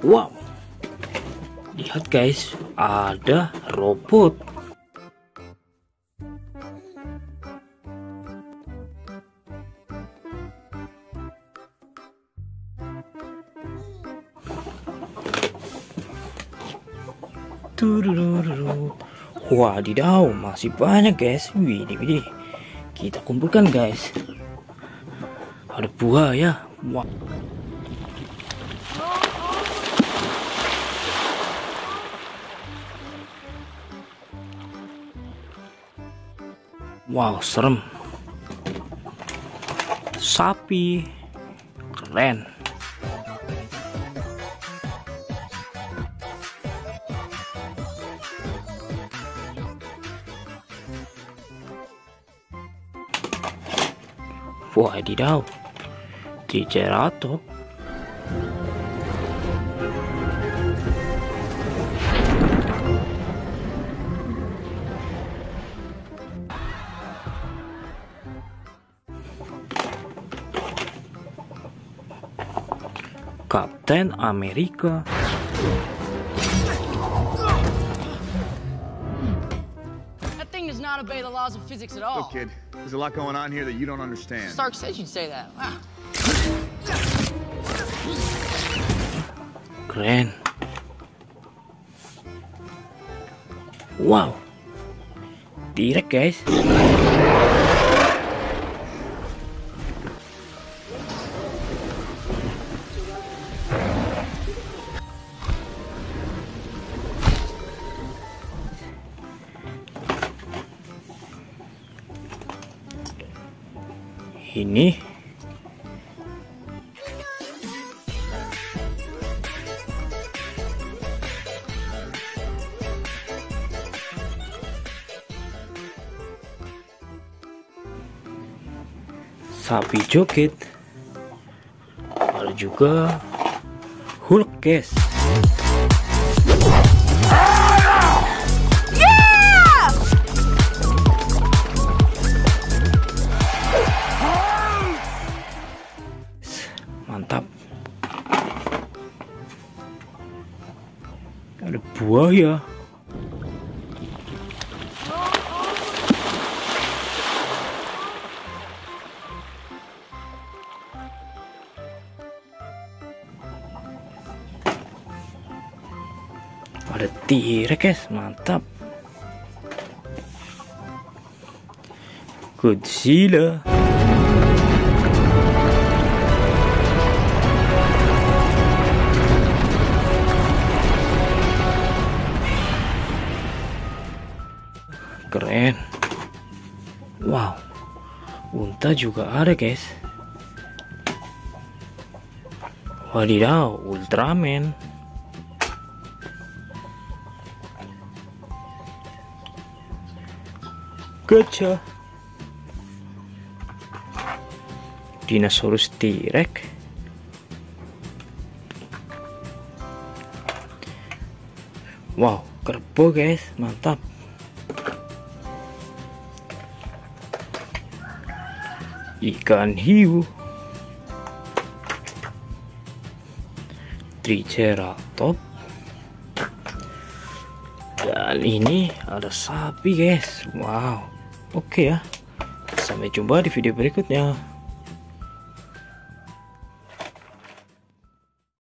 Wow, lihat guys, ada robot. Wadidaw, masih banyak guys. Widih. Kita kumpulkan guys. Ada buaya. Wah. Wow, serem. Sapi. Keren. Wadidaw, Triceratops. Kapten Amerika. That thing does not obey the laws of physics at all. Look, kid, there's a lot going on here that you don't understand. Stark said you'd say that. Wow. Keren. Wow, T-Rex guys. Ini sapi joget. Ada juga Hulk guys. Mantap. Ada buaya. Ada T-Rex guys, mantap. Godzilla. Keren. Wow, unta juga ada guys. Wadidaw, Ultraman. Gajah. Dinosaurus T-Rex. Wow, kerbau guys, mantap. Ikan hiu. Triceratops. Dan ini ada sapi guys. Wow. Oke ya. Sampai jumpa di video berikutnya.